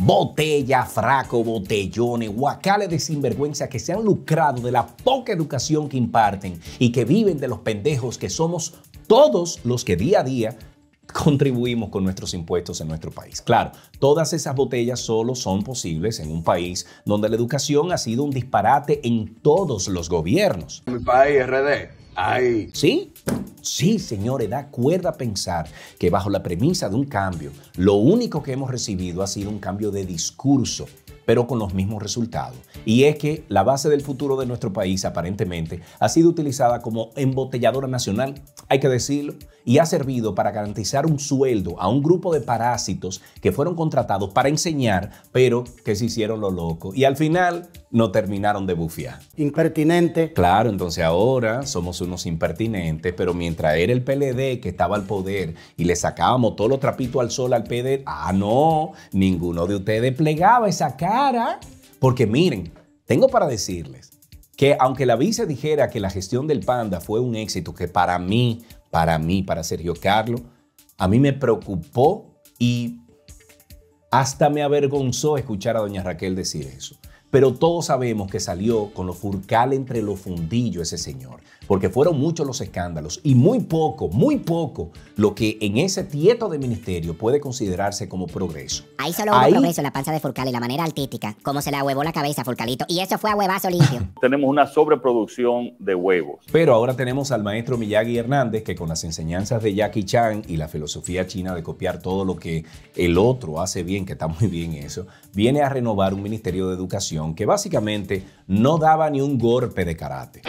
Botella, fraco, botellones, guacales de sinvergüenza que se han lucrado de la poca educación que imparten y que viven de los pendejos que somos todos los que día a día contribuimos con nuestros impuestos en nuestro país. Claro, todas esas botellas solo son posibles en un país donde la educación ha sido un disparate en todos los gobiernos. Mi país, RD, ahí. ¿Sí? Sí, señores, da cuerda pensar que bajo la premisa de un cambio, lo único que hemos recibido ha sido un cambio de discurso, pero con los mismos resultados. Y es que la base del futuro de nuestro país, aparentemente, ha sido utilizada como embotelladora nacional, hay que decirlo, y ha servido para garantizar un sueldo a un grupo de parásitos que fueron contratados para enseñar, pero que se hicieron lo loco. Y al final no terminaron de bufear. Impertinente. Claro, entonces ahora somos unos impertinentes, pero mientras era el PLD que estaba al poder y le sacábamos todos los trapitos al sol al PD, no, ninguno de ustedes plegaba esa cara. Porque miren, tengo para decirles que aunque la vice dijera que la gestión del Panda fue un éxito, que para Sergio Carlos, a mí me preocupó y hasta me avergonzó escuchar a doña Raquel decir eso. Pero todos sabemos que salió con los furcal entre los fundillos ese señor, porque fueron muchos los escándalos y muy poco lo que en ese tieto de ministerio puede considerarse como progreso. Ahí solo hubo progreso en la panza de Furcal y la manera artística, como se le huevó la cabeza a Furcalito, y eso fue a huevazo limpio. Tenemos una sobreproducción de huevos. Pero ahora tenemos al maestro Miyagi Hernández, que con las enseñanzas de Jackie Chan y la filosofía china de copiar todo lo que el otro hace bien, que está muy bien eso, viene a renovar un ministerio de educación que básicamente no daba ni un golpe de karate.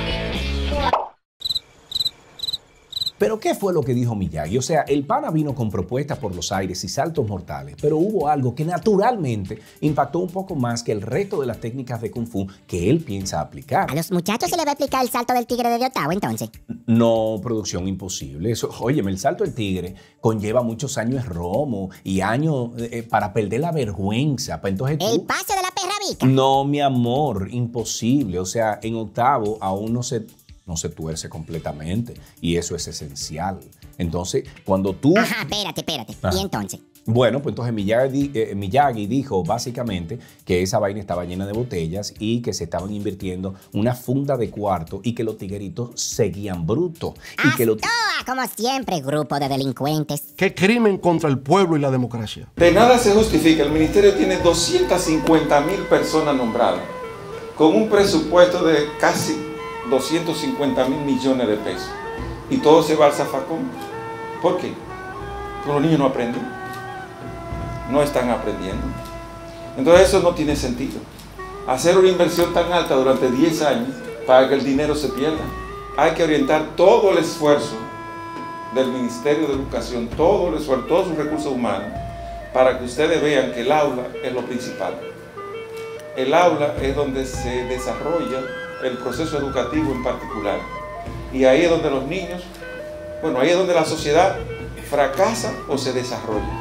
¿Pero qué fue lo que dijo Miyagi? O sea, el pana vino con propuestas por los aires y saltos mortales, pero hubo algo que naturalmente impactó un poco más que el resto de las técnicas de Kung Fu que él piensa aplicar. ¿A los muchachos se les va a explicar el salto del tigre de Ottawa entonces? No, producción imposible. Eso, óyeme, el salto del tigre conlleva muchos años de romo y años para perder la vergüenza. Entonces, ¿El pase de la perra vica? No, mi amor, imposible. O sea, en octavo aún no se tuerce completamente y eso es esencial. Entonces, cuando tú... Ajá, espérate. Ajá. ¿Y entonces? Bueno, pues entonces Miyagi dijo básicamente que esa vaina estaba llena de botellas y que se estaban invirtiendo una funda de cuarto y que los tigueritos seguían brutos. Y que como siempre, grupo de delincuentes. ¡Qué crimen contra el pueblo y la democracia! De nada se justifica. El ministerio tiene 250.000 personas nombradas, con un presupuesto de casi 250.000 millones de pesos. Y todo se va al zafacón. ¿Por qué? Porque los niños no aprenden. No están aprendiendo. Entonces eso no tiene sentido. Hacer una inversión tan alta durante 10 años para que el dinero se pierda. Hay que orientar todo el esfuerzo del Ministerio de Educación, todo el esfuerzo, todos sus recursos humanos, para que ustedes vean que el aula es lo principal. El aula es donde se desarrolla el proceso educativo en particular. Y ahí es donde los niños, bueno, ahí es donde la sociedad fracasa o se desarrolla.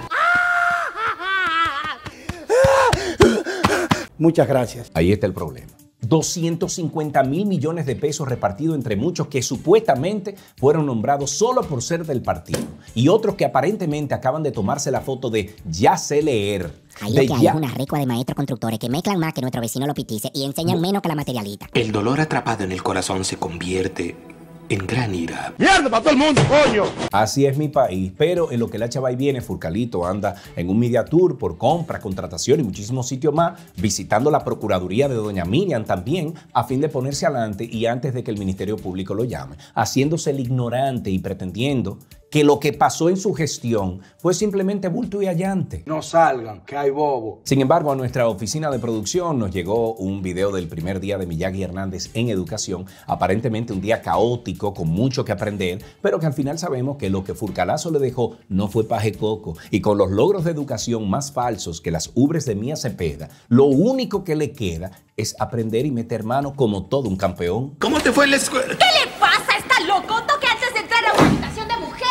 Muchas gracias. Ahí está el problema. 250.000 millones de pesos repartidos entre muchos que supuestamente fueron nombrados solo por ser del partido y otros que aparentemente acaban de tomarse la foto de ya sé leer. Ahí lo que hay es una recua de maestros constructores que mezclan más que nuestro vecino lo pitice y enseñan menos que la materialista. El dolor atrapado en el corazón se convierte en gran ira. ¡Mierda para todo el mundo, coño! Así es mi país, pero en lo que la chava ahí viene, Furcalito anda en un media tour por compras, contratación y muchísimos sitios más, visitando la Procuraduría de doña Miriam también, a fin de ponerse adelante y antes de que el Ministerio Público lo llame, haciéndose el ignorante y pretendiendo que lo que pasó en su gestión fue simplemente bulto y allante. No salgan, que hay bobo. Sin embargo, a nuestra oficina de producción nos llegó un video del primer día de Miyagi Hernández en educación, aparentemente un día caótico, con mucho que aprender, pero que al final sabemos que lo que Furcalazo le dejó no fue paje coco, y con los logros de educación más falsos que las ubres de Mía Cepeda, lo único que le queda es aprender y meter mano como todo un campeón. ¿Cómo te fue en la escuela? ¿Qué le pasa? ¿Está loco? Toque antes de entrar a una habitación de mujer.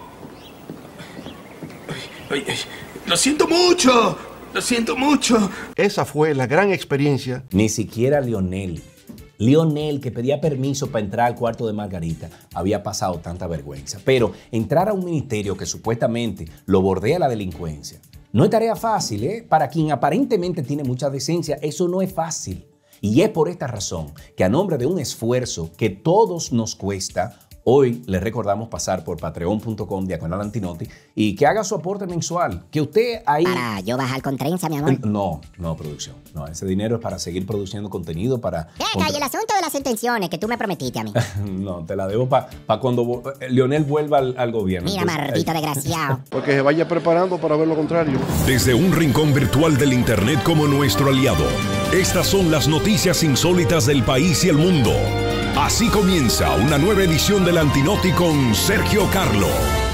Ay, lo siento mucho. Lo siento mucho. Esa fue la gran experiencia. Ni siquiera Lionel, que pedía permiso para entrar al cuarto de Margarita, había pasado tanta vergüenza. Pero entrar a un ministerio que supuestamente lo bordea la delincuencia, No es tarea fácil, ¿eh? Para quien aparentemente tiene mucha decencia, eso no es fácil. Y es por esta razón que a nombre de un esfuerzo que todos nos cuesta, hoy les recordamos pasar por patreon.com/Antinoti y que haga su aporte mensual. Que usted ahí... Para yo bajar con trenza, mi amor. No, producción. No, ese dinero es para seguir produciendo contenido, para... Venga, y el asunto de las intenciones que tú me prometiste a mí. No, te la debo para cuando Leonel vuelva al gobierno. Mira, Entonces, maldito desgraciado. Porque se vaya preparando para ver lo contrario. Desde un rincón virtual del Internet como nuestro aliado, estas son las noticias insólitas del país y el mundo. Así comienza una nueva edición del Antinoti con Sergio Carlo.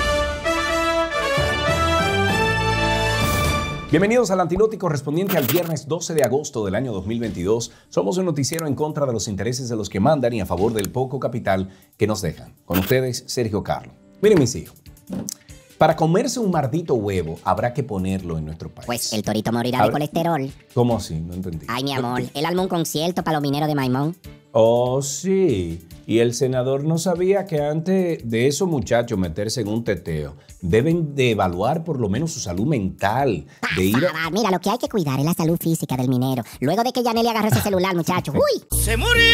Bienvenidos al Antinoti correspondiente al viernes 12 de agosto del año 2022. Somos un noticiero en contra de los intereses de los que mandan y a favor del poco capital que nos dejan. Con ustedes, Sergio Carlo. Miren, mis hijos. Para comerse un maldito huevo, habrá que ponerlo en nuestro país. Pues el torito morirá de colesterol. ¿Cómo así? No entendí. Ay, mi amor, él armó un concierto para los mineros de Maimón. Oh, sí. Y el senador no sabía que antes de esos muchachos meterse en un teteo, deben de evaluar por lo menos su salud mental. De ir a... Mira, lo que hay que cuidar es la salud física del minero. Luego de que Yaneli agarró ese celular, muchacho. ¡Uy! ¡Se murió!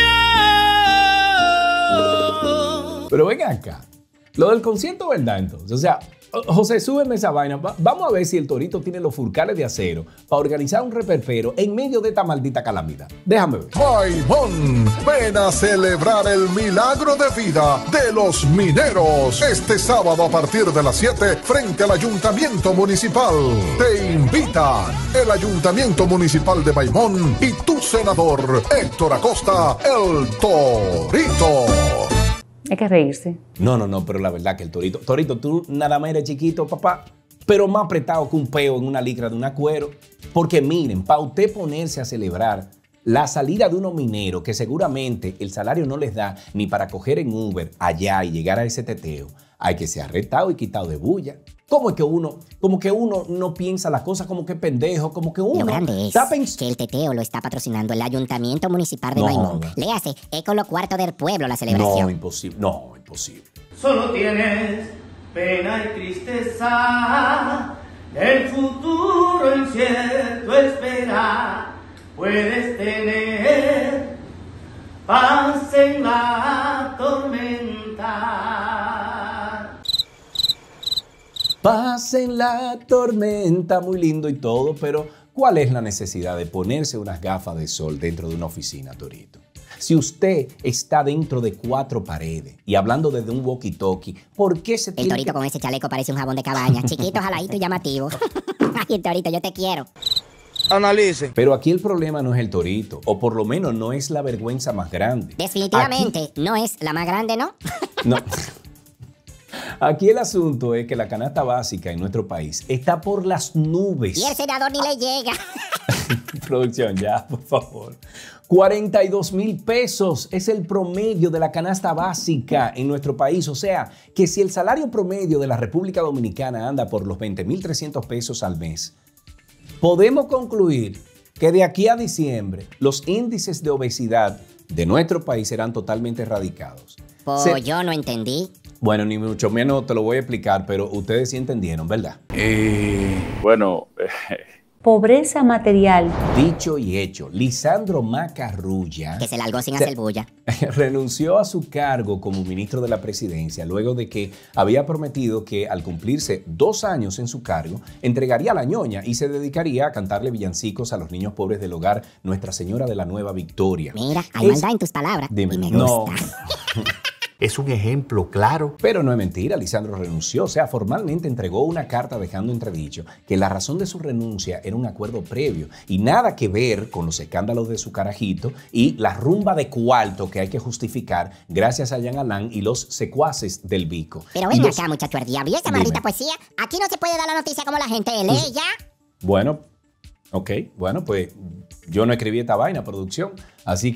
Pero venga acá. Lo del concierto, ¿verdad? Entonces, o sea, José, súbeme esa vaina. Vamos a ver si el torito tiene los furcales de acero para organizar un reperpero en medio de esta maldita calamidad. Déjame ver. Maimón, ven a celebrar el milagro de vida de los mineros. Este sábado a partir de las 7 frente al Ayuntamiento Municipal. Te invitan el Ayuntamiento Municipal de Maimón y tu senador Héctor Acosta, el Torito. Hay que reírse. No, pero la verdad que el torito... Torito, tú nada más eres chiquito, papá, pero más apretado que un peo en una licra de una cuero. Porque miren, para usted ponerse a celebrar la salida de unos mineros que seguramente el salario no les da ni para coger en Uber allá y llegar a ese teteo, hay que ser arrestado y quitado de bulla. ¿Cómo es que uno no piensa las cosas como que pendejo, como que uno... Lo grande es que el teteo lo está patrocinando el Ayuntamiento Municipal de Maimón. Léase, es con los cuartos del pueblo la celebración. No, imposible. No, imposible. Solo tienes pena y tristeza, el futuro incierto esperar. Puedes tener paz en la tormenta. Paz en la tormenta, muy lindo y todo, pero ¿cuál es la necesidad de ponerse unas gafas de sol dentro de una oficina, Torito? Si usted está dentro de 4 paredes y hablando desde un walkie-talkie, ¿por qué se tiene El Torito con ese chaleco parece un jabón de cabaña, chiquito, jaladito y llamativo. Ay, Torito, yo te quiero. Analicen. Pero aquí el problema no es el Torito, o por lo menos no es la vergüenza más grande. Definitivamente no es la más grande, ¿no? No. Aquí el asunto es que la canasta básica en nuestro país está por las nubes. Y el senador ni le llega. Producción, ya, por favor. 42,000 pesos es el promedio de la canasta básica en nuestro país. O sea, que si el salario promedio de la República Dominicana anda por los 20,300 pesos al mes, podemos concluir que de aquí a diciembre los índices de obesidad de nuestro país serán totalmente erradicados. Pues yo no entendí. Bueno, ni mucho menos te lo voy a explicar, pero ustedes sí entendieron, ¿verdad? Bueno, Pobreza material. Dicho y hecho, Lisandro Macarrulla, Que se largó sin hacer bulla. renunció a su cargo como ministro de la presidencia luego de que había prometido que al cumplirse 2 años en su cargo, entregaría la ñoña y se dedicaría a cantarle villancicos a los niños pobres del hogar Nuestra Señora de la Nueva Victoria. Mira, hay maldad en tus palabras. Dime, y me no. gusta. Es un ejemplo claro. Pero no es mentira, Lisandro renunció. O sea, formalmente entregó una carta dejando entredicho que la razón de su renuncia era un acuerdo previo y nada que ver con los escándalos de su carajito y la rumba de cuarto que hay que justificar gracias a Jean Alain y los secuaces del Bico. Pero ven acá, muchacho, el diablo. ¿Y esa maldita poesía? Aquí no se puede dar la noticia como la gente lee ya. Bueno, ok. Bueno, pues yo no escribí esta vaina, producción. Así que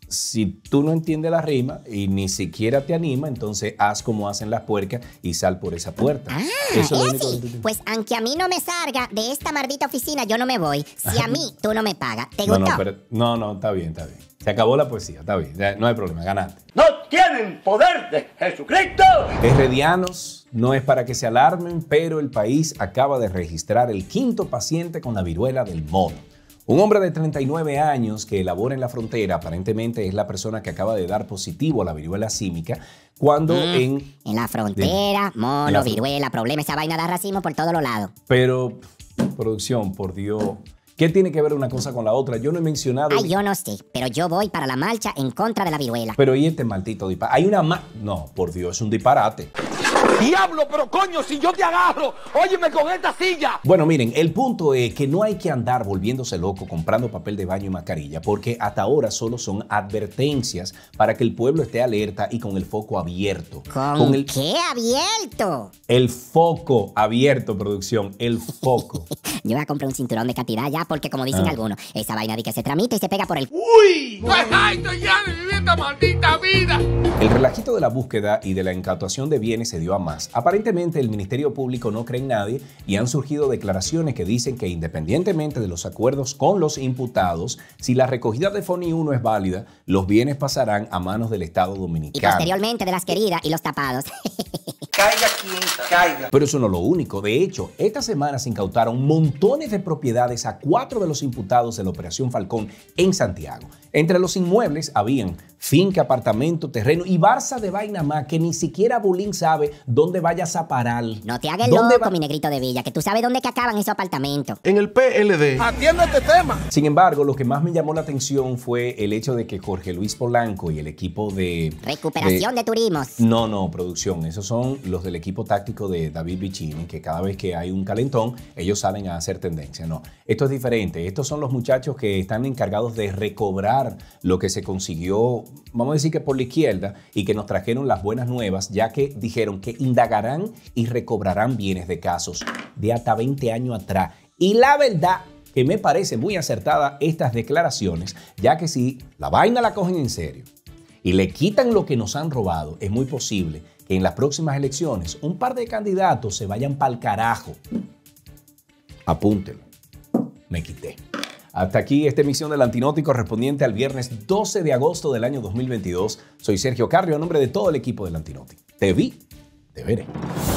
si tú no entiendes la rima y ni siquiera te anima, entonces haz como hacen las puercas y sal por esa puerta. Eso es lo único que tú... Pues aunque a mí no me salga de esta maldita oficina, yo no me voy. Si a mí tú no me pagas, ¿te gustó? No, está bien, está bien. Se acabó la poesía, está bien, ya, no hay problema, ganaste. ¡No tienen poder de Jesucristo! Heredianos, no es para que se alarmen, pero el país acaba de registrar el 5º paciente con la viruela del mono. Un hombre de 39 años que labora en la frontera, aparentemente es la persona que acaba de dar positivo a la viruela símica, cuando En la frontera, mono, viruela, problema, esa vaina da racismo por todos los lados. Pero, producción, por Dios, ¿qué tiene que ver una cosa con la otra? Yo no he mencionado... Ay, yo no sé, pero yo voy para la marcha en contra de la viruela. Pero ¿y este maldito disparate? Hay una No, por Dios, es un disparate. ¡Diablo, pero coño, si yo te agarro! ¡Óyeme con esta silla! Bueno, miren, el punto es que no hay que andar volviéndose loco comprando papel de baño y mascarilla, porque hasta ahora solo son advertencias para que el pueblo esté alerta y con el foco abierto. ¿Con el qué abierto? El foco abierto, producción, el foco. Yo voy a comprar un cinturón de cantidad ya, porque como dicen algunos, esa vaina de que se tramita y se pega por el... ¡Uy! ¡Ay, estoy ya de vivir esta maldita vida! El relajito de la búsqueda y de la incautación de bienes se dio a más. Aparentemente el Ministerio Público no cree en nadie y han surgido declaraciones que dicen que independientemente de los acuerdos con los imputados, si la recogida de FONI 1 es válida, los bienes pasarán a manos del Estado Dominicano. Y posteriormente de las queridas y los tapados. Caiga quien caiga. Pero eso no es lo único. De hecho, esta semana se incautaron montones de propiedades a 4 de los imputados de la Operación Falcón en Santiago. Entre los inmuebles habían finca, apartamento, terreno y barza de vaina más que ni siquiera Bulín sabe dónde vayas a parar. No te hagas loco, mi negrito de Villa, que tú sabes dónde que acaban esos apartamentos. En el PLD. Atiende este tema. Sin embargo, lo que más me llamó la atención fue el hecho de que Jorge Luis Polanco y el equipo de... Recuperación de turismos. No, producción. Esos son los del equipo táctico de David Bichini, que cada vez que hay un calentón, ellos salen a hacer tendencia. No, esto es diferente. Estos son los muchachos que están encargados de recobrar lo que se consiguió, vamos a decir que por la izquierda, y que nos trajeron las buenas nuevas, ya que dijeron que indagarán y recobrarán bienes de casos de hasta 20 años atrás. Y la verdad que me parece muy acertada estas declaraciones, ya que si la vaina la cogen en serio y le quitan lo que nos han robado, es muy posible que en las próximas elecciones un par de candidatos se vayan pa'l carajo. Apúntelo. Me quité. Hasta aquí esta emisión del Antinoti correspondiente al viernes 12 de agosto del año 2022. Soy Sergio Carrio, a nombre de todo el equipo del Antinoti. Te vi, te veré.